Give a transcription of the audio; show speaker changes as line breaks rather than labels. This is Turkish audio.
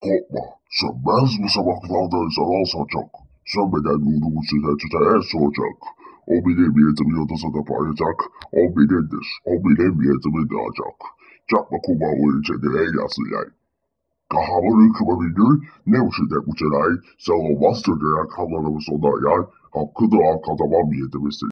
Korkma, sönmez bu şafaklarda yüzel sancak. Sönmeden nurumuz size tüter soracak. O benim niyetimi yıldızı da payacak. O benimdir, o benim niyetimi de alacak. Çakma kuma o içinde eylesin yay. Kahramanın kıma bir gün, ne uçide bu çelay, sen olmaz türlüyen kanlarımız ona yay. Hakkı da arkadaman niyetimiz